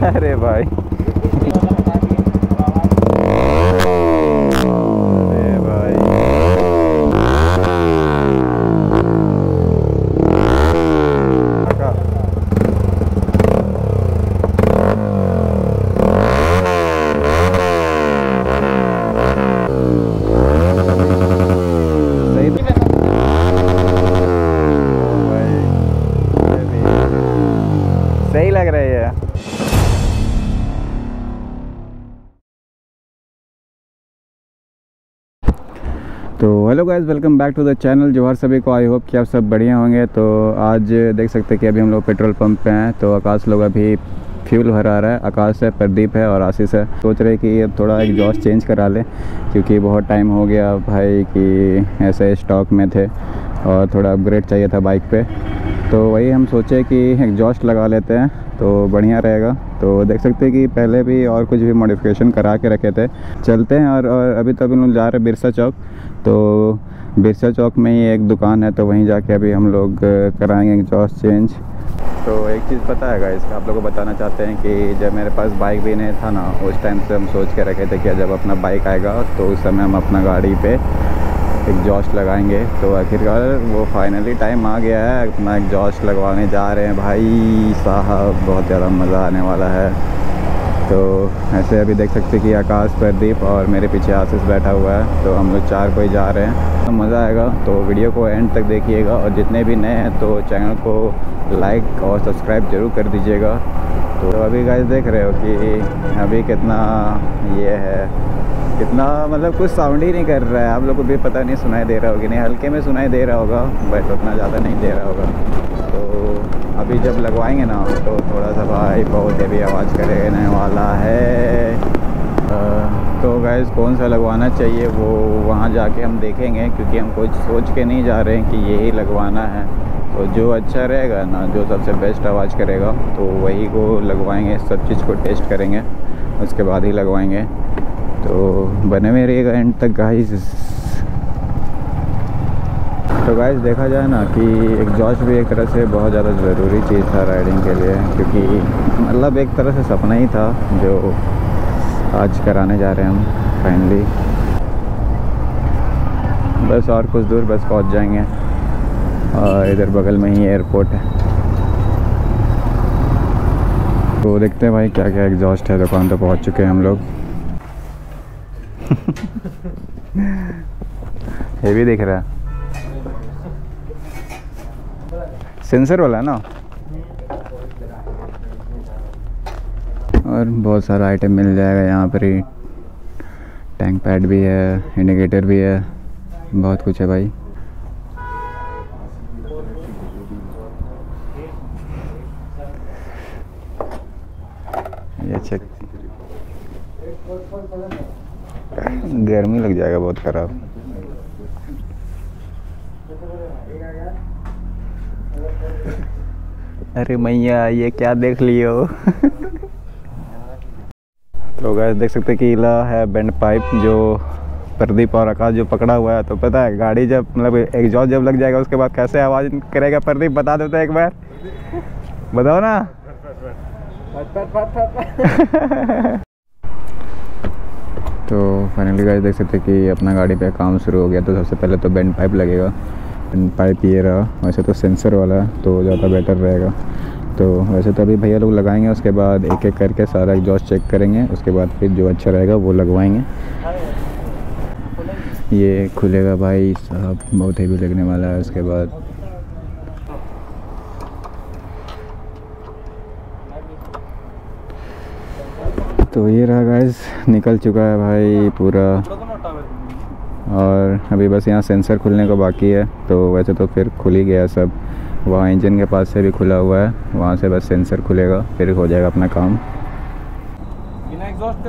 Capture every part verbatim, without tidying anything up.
अरे भाई अरे भाई सही लग रही है। तो hello guys, welcome back to the channel. जोहार सभी को। आई होप कि आप सब बढ़िया होंगे। तो आज देख सकते हैं कि अभी हम लोग पेट्रोल पंप पे हैं। तो आकाश लोग अभी फ्यूल भरा रहा है। आकाश है, प्रदीप है और आशीष है। सोच रहे कि अब थोड़ा एग्जॉस्ट चेंज करा लें क्योंकि बहुत टाइम हो गया भाई कि ऐसे स्टॉक में थे और थोड़ा अपग्रेड चाहिए था बाइक पे। तो वही हम सोचे कि एग्जॉस्ट लगा लेते हैं तो बढ़िया रहेगा। तो देख सकते हैं कि पहले भी और कुछ भी मॉडिफिकेशन करा के रखे थे। चलते हैं और, और अभी तो अभी हम लोग जा रहे हैं बिरसा चौक। तो बिरसा चौक में ही एक दुकान है, तो वहीं जाके अभी हम लोग कराएंगे एग्जॉस्ट चेंज। तो एक चीज़ पता है गाइस, आप लोगों को बताना चाहते हैं कि जब मेरे पास बाइक भी नहीं था ना, उस टाइम से हम सोच के रखे थे कि जब अपना बाइक आएगा तो उस समय हम अपना गाड़ी पे एग्जॉस्ट लगाएंगे। तो आखिरकार वो फाइनली टाइम आ गया है, अपना एग्जॉस्ट लगवाने जा रहे हैं भाई साहब। बहुत ज़्यादा मज़ा आने वाला है। तो ऐसे अभी देख सकते हैं कि आकाश, प्रदीप और मेरे पीछे आशीष बैठा हुआ है। तो हम लोग चार कोई जा रहे हैं, तो मज़ा आएगा। तो वीडियो को एंड तक देखिएगा और जितने भी नए हैं तो चैनल को लाइक और सब्सक्राइब ज़रूर कर दीजिएगा। तो अभी गाइस देख रहे हो कि अभी कितना ये है, कितना मतलब कुछ साउंड ही नहीं कर रहा है। आप लोग को भी पता नहीं सुनाई दे रहा होगा, नहीं हल्के में सुनाई दे रहा होगा बट उतना ज़्यादा नहीं दे रहा होगा। तो अभी जब लगवाएंगे ना तो थोड़ा सा भाई बहुत हेवी आवाज़ करने वाला है। आ, तो गाइस कौन सा लगवाना चाहिए वो वहाँ जाके हम देखेंगे, क्योंकि हम कुछ सोच के नहीं जा रहे हैं कि यही लगवाना है। तो जो अच्छा रहेगा ना, जो सबसे बेस्ट आवाज़ करेगा तो वही को लगवाएंगे। सब चीज़ को टेस्ट करेंगे उसके बाद ही लगवाएंगे। तो बने में रहिएगा एंड तक गाइस। तो गाइस देखा जाए ना कि एग्जॉस्ट भी एक तरह से बहुत ज़्यादा ज़रूरी चीज़ था राइडिंग के लिए, क्योंकि मतलब एक तरह से सपना ही था जो आज कराने जा रहे हैं हम फाइनली। बस और कुछ दूर बस पहुंच जाएंगे और इधर बगल में ही एयरपोर्ट है। तो देखते हैं भाई क्या क्या एग्जॉस्ट है। दुकान तो पहुंच चुके हैं हम लोग। ये भी दिख रहा है, सेंसर वाला ना। और बहुत सारा आइटम मिल जाएगा यहाँ पर ही। टैंक पैड भी है, इंडिकेटर भी है, बहुत कुछ है भाई। ये चेक, गर्मी लग जाएगा बहुत ख़राब। अरे मैया ये क्या देख लियो। तो गाइस देख सकते हैं कि इला है बेंड पाइप जो प्रदीप और आकाश जो पकड़ा हुआ है। तो पता है गाड़ी जब मतलब एग्जॉस्ट जब लग जाएगा उसके बाद कैसे आवाज़ करेगा प्रदीप, बता देते हैं एक बार, बताओ ना। तो फाइनली गाइस देख सकते हैं कि अपना गाड़ी पे काम शुरू हो गया। तो सबसे पहले तो बेंड पाइप लगेगा। बेंड पाइप ये रहा, वैसे तो सेंसर वाला है तो ज़्यादा बेटर रहेगा। तो वैसे तो अभी भैया लोग लगाएंगे, उसके बाद एक एक करके सारा एग्जॉस्ट चेक करेंगे, उसके बाद फिर जो अच्छा रहेगा वो लगवाएंगे। ये खुलेगा भाई साहब, बहुत हेवी लगने वाला है। उसके बाद तो ये रहा गाइस, निकल चुका है भाई पूरा। और अभी बस यहाँ सेंसर खुलने को बाकी है। तो वैसे तो फिर खुल ही गया सब। वहाँ इंजन के पास से भी खुला हुआ है, वहाँ से बस सेंसर खुलेगा फिर हो जाएगा अपना काम। बिना एग्जॉस्ट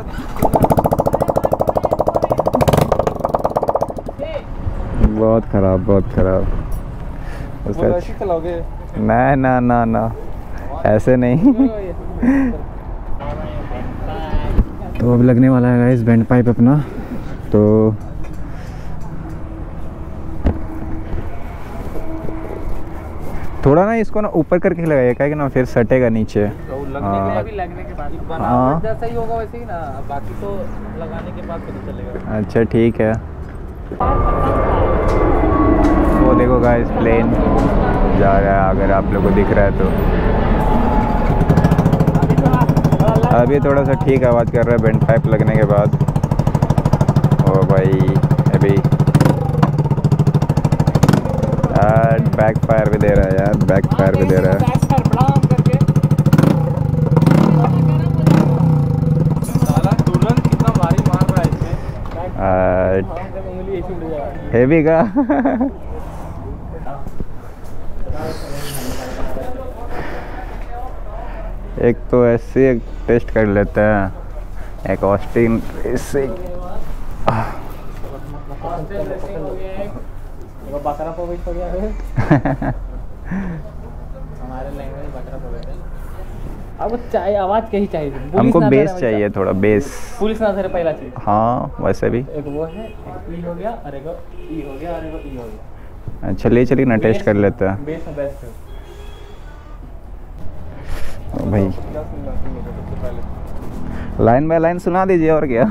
बहुत ख़राब, बहुत ख़राब। ना ना ना ना ऐसे नहीं। तो अब लगने वाला है गाइस बेंड पाइप अपना। तो थोड़ा ना इसको ना ऊपर करके लगाइए, क्या कि ना फिर सटेगा नीचे। तो लगने के लिए भी लगने के बाद बनावट जैसा ही होगा वैसे ही ना, बाकी तो लगाने के बाद पता चलेगा। अच्छा ठीक है। वो देखो गाइस प्लेन जा रहा है, अगर आप लोगों को दिख रहा है तो। अभी थोड़ा सा ठीक आवाज़ कर रहा है बेंड पाइप लगने के बाद। ओ भाई अभी यार बैक फायर भी दे रहा है, यार बैक फायर भी दे रहा है। हेवी का एक तो ऐसे एक टेस्ट कर लेते हैं, एक ऑस्टिन रेसिंग। बकरा हो गया है हमारे लैंग्वेज बकरा हो गया। अब चाहिए आवाज कहीं चाहिए, हमको बेस चाहिए, थोड़ा बेस। पुलिस ना धरे पहला चीज। हाँ वैसे भी एक वो है, एक ई हो गया और एक ई हो गया और एक ई हो गया। अच्छा ले चलिए ना टेस्ट कर लेते हैं। बेस में बेस्ट है भाई। लाइन बाय लाइन सुना दीजिए और क्या।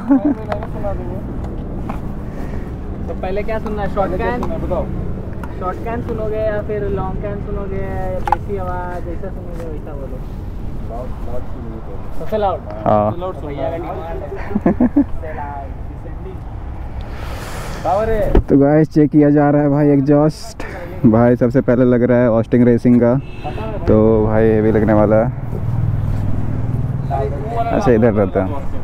तो पहले क्या सुनना है, शॉर्ट कैन बताओ। शॉर्ट कैन सुनोगे या फिर लॉन्ग कैन सुनोगे या बेसी आवाज जैसा सुनोगे वैसा बोलो। सबसे लाउड। हाँ भैया का डिमांड। तो गाइस चेक किया जा रहा है भाई एग्जॉस्ट। भाई सबसे पहले लग रहा है ऑस्टिन रेसिंग का, तो भाई हेवी लगने वाला है। अच्छा इधर रहता है।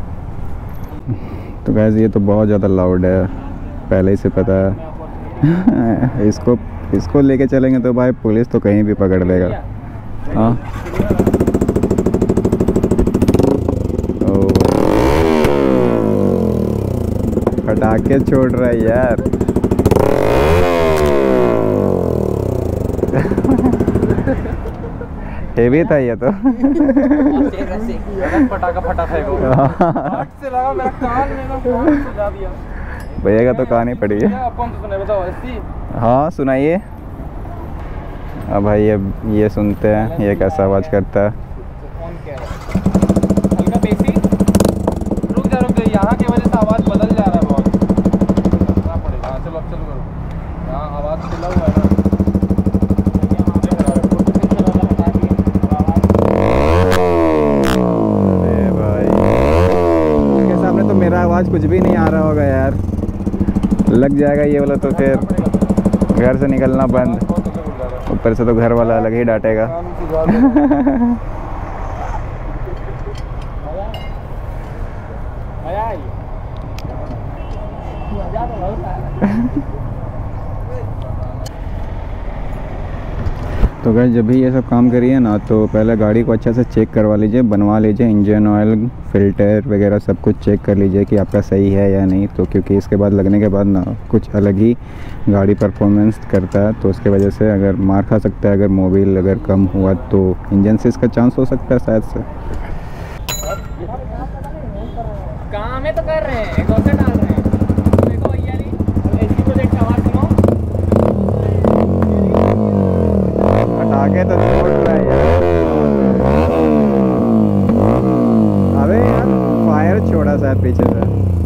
तो गाइस ये तो बहुत ज़्यादा लाउड है, पहले ही से पता है। इसको इसको लेके चलेंगे तो भाई पुलिस तो कहीं भी पकड़ लेगा। हाँ पटाखे छोड़ रहा है यार। हेवी था ये तो। पटाखा फटा था वो। हाथ से लगा मेरा कान में ना, कान से जा दिया। भैया का तो कहानी पड़ी है। कौन सा सुने बताओ ऐसी। हाँ सुनाइए। अब भाई ये ये सुनते हैं ये कैसा आवाज़ करता है। कौन कह रहा है हल्का बेसी। रुक जा रुक जा, यहाँ की वजह से आवाज़ बदल जा रहा है बहुत। करना पड़ेगा। हाँ चलो अब चालू करो। यहाँ आवाज़ चिल्ला हुआ है ना। अरे भाई इसके सामने तो मेरा आवाज़ कुछ भी नहीं आ रहा होगा यार। लग जाएगा ये वाला तो फिर घर से निकलना बंद। ऊपर से तो घर वाला अलग ही डांटेगा। तो गाइस जब भी ये सब काम करिए ना तो पहले गाड़ी को अच्छे से चेक करवा लीजिए, बनवा लीजिए। इंजन ऑयल फिल्टर वगैरह सब कुछ चेक कर लीजिए कि आपका सही है या नहीं। तो क्योंकि इसके बाद लगने के बाद ना कुछ अलग ही गाड़ी परफॉर्मेंस करता है, तो उसके वजह से अगर मार खा सकता है। अगर मोबिल अगर कम हुआ तो इंजन से इसका चांस हो सकता है शायद से। काम है तो कर रहे हैं, एक और डाल रहे हैं। देखो भैया जी एसकी प्रोजेक्ट का आवाज सुनो। पटाखे तो छोड़ रहा है यार। अबे यार फायर छोड़ा शायद पीछे से।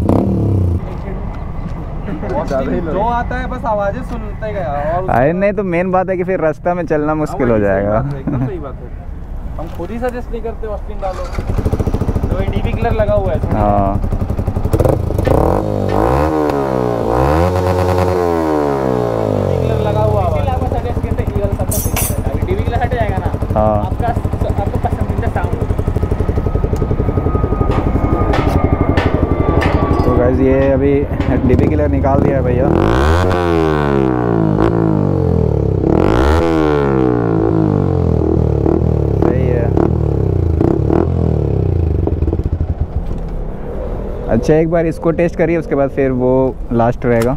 जो आता है बस आवाजें सुनते गया। और अरे नहीं तो मेन बात है कि फिर रास्ता में चलना मुश्किल हो जाएगा। एकदम सही बात है। हम खुद ही सजेस्ट नहीं करते ऑस्टिन डालो, तो डीवी किलर लगा हुआ है। हाँ किलर लगा हुआ है, इसलिए आपको सजेस्ट करते हैं। ये वाला सब सही है। अभी डीवी किलर हट जाएगा ना, हाँ आपका आपको पसंदीदा साउंड। तो गाइस ये अभी डीबी किलर निकाल दिया है भैया। सही है। अच्छा एक बार इसको टेस्ट करिए, उसके बाद फिर वो लास्ट रहेगा।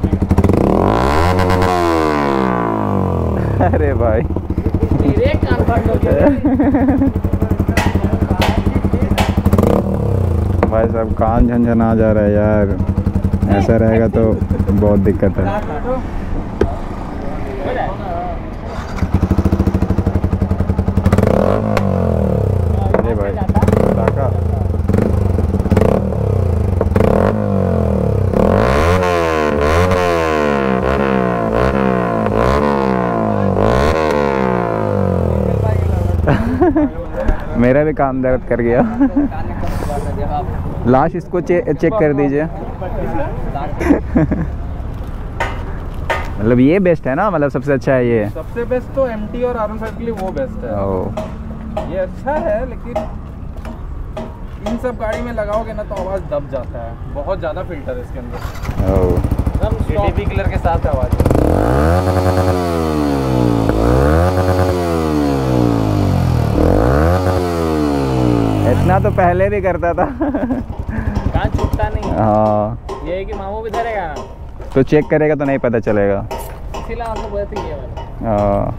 अरे भाई मेरे कान भाई साहब कान झंझना जा रहा है यार, ऐसा रहेगा तो बहुत दिक्कत है। अरे भाई टाका मेरा भी काम दर्द कर गया। लास्ट इसको चे, चेक कर दीजिए। मतलब ये बेस्ट है ना, मतलब सबसे अच्छा है ये? सबसे बेस्ट तो एमटी और आर वन फाइव के लिए वो बेस्ट है। ओ। ये अच्छा है लेकिन इन सब गाड़ी में लगाओगे ना तो आवाज़ दब जाता है, बहुत ज़्यादा फिल्टर है इसके अंदर। ओ। एकदम डीबी किलर के साथ आवाज़। इतना तो पहले भी करता था। कान छूटता नहीं। हाँ ये है कि मामू भी धरेगा ना तो चेक करेगा तो नहीं पता चलेगा। इसीलिए आपको बोलते हैं ये वाला। हाँ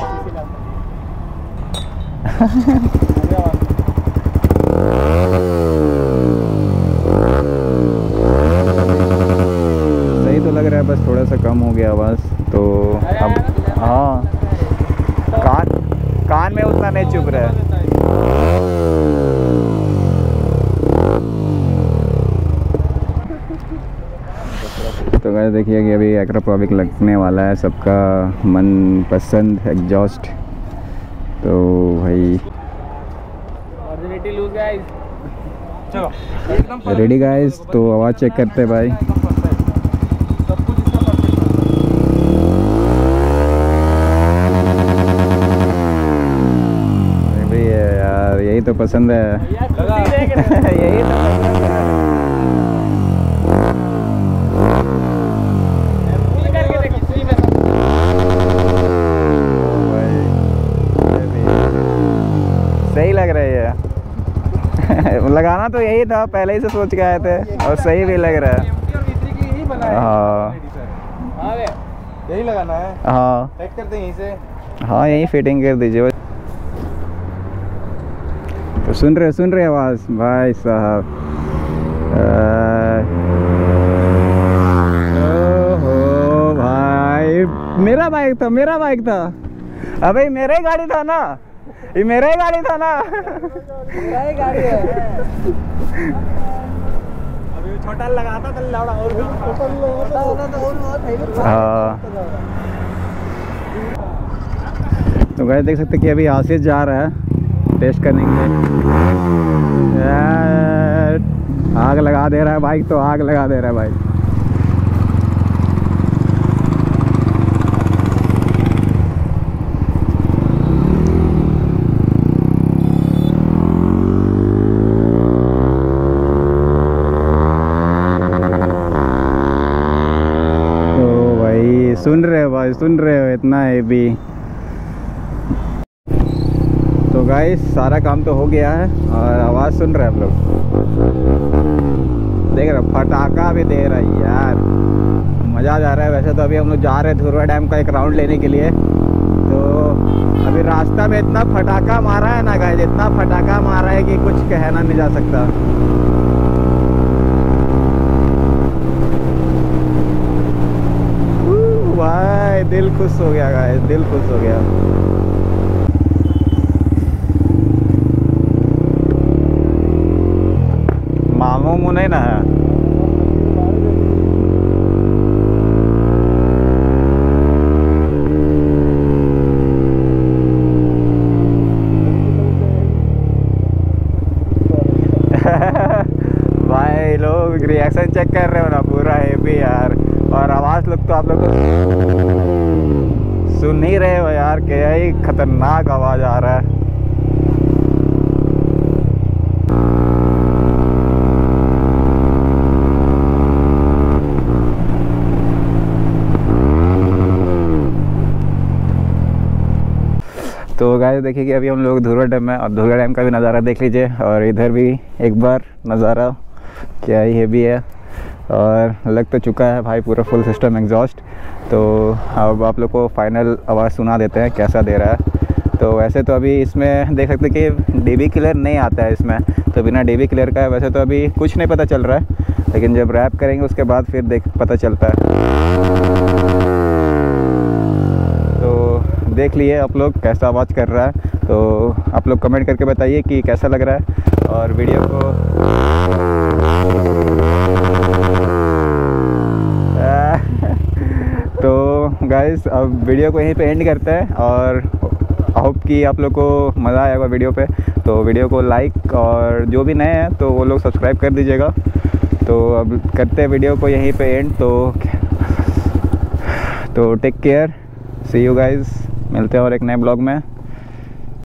सही तो लग रहा है, बस थोड़ा सा कम हो गया आवाज़ तो अब। हाँ कान कान में उतना नहीं चुभ रहा है। तो गाइस देखिए कि अभी एक्रोपोविक लगने वाला है, सबका मन पसंद एग्जॉस्ट। तो भाई चलो रेडी गाइस, तो आवाज़ चेक करते हैं भाई। भाई यार यही तो पसंद है। यही तो पसंद है। सही लग रही है। लगाना तो यही था, पहले ही से सोच के आए थे और सही भी लग रहा है। हाँ यही लगाना है। हाँ चेक करते हैं यहीं से। हाँ यही फिटिंग कर दीजिए। तो सुन रहे सुन रहे आवाज़ भाई साहब। ओहो भाई, मेरा बाइक था मेरा बाइक था अबे मेरा ही गाड़ी था ना, ये मेरा ही गाड़ी था ना। मेरा ही गाड़ी है। अभी छोटा लगाता था लौड़ा और भी छोटा लगाता तो और बहुत है। हाँ तो गाइस देख सकते कि अभी आशीष जा रहा है टेस्ट करने के लिए। आग लगा दे रहा है बाइक, तो आग लगा दे रहा है बाइक। सुन रहे हो भाई, सुन रहे हो इतना है भी। तो गाइस सारा काम तो हो गया है और आवाज़ सुन रहे हैं आप लोग, देख रहे हो फटाका भी दे रहा है यार, मज़ा जा रहा है। वैसे तो अभी हम लोग जा रहे हैं धुरवा डैम का एक राउंड लेने के लिए, तो अभी रास्ता में इतना फटाका मारा है ना गाइस, इतना फटाका मारा है कि कुछ कहना नहीं जा सकता। भाई दिल खुश हो गया गाइस, दिल खुश हो गया। मामू मुँह नहीं ना है। भाई लोग रिएक्शन चेक कर रहे हो ना पूरा है भी यार, और आवाज़ लोग तो आप लोग सुन ही रहे हो यार, क्या ही खतरनाक आवाज़ आ रहा है। तो गाइस देखिए कि अभी हम लोग धुरवा डैम में, और धुरवा डैम का भी नज़ारा देख लीजिए, और इधर भी एक बार नज़ारा क्या ही है भी है, और लग तो चुका है भाई पूरा फुल सिस्टम एग्जॉस्ट। तो अब आप लोग को फाइनल आवाज़ सुना देते हैं कैसा दे रहा है। तो वैसे तो अभी इसमें देख सकते कि डीबी क्लियर नहीं आता है इसमें, तो बिना डीबी क्लियर का है। वैसे तो अभी कुछ नहीं पता चल रहा है, लेकिन जब रैप करेंगे उसके बाद फिर देख पता चलता है। तो देख लिए आप लोग कैसा आवाज़ कर रहा है, तो आप लोग कमेंट करके बताइए कि कैसा लग रहा है। और वीडियो को तो गाइस अब वीडियो को यहीं पे एंड करते हैं, और होप कि आप लोग को मज़ा आएगा वीडियो पे। तो वीडियो को लाइक और जो भी नए हैं तो वो लोग सब्सक्राइब कर दीजिएगा। तो अब करते हैं वीडियो को यहीं पे एंड। तो तो take care, see you guys, मिलते हैं और एक नए ब्लॉग में।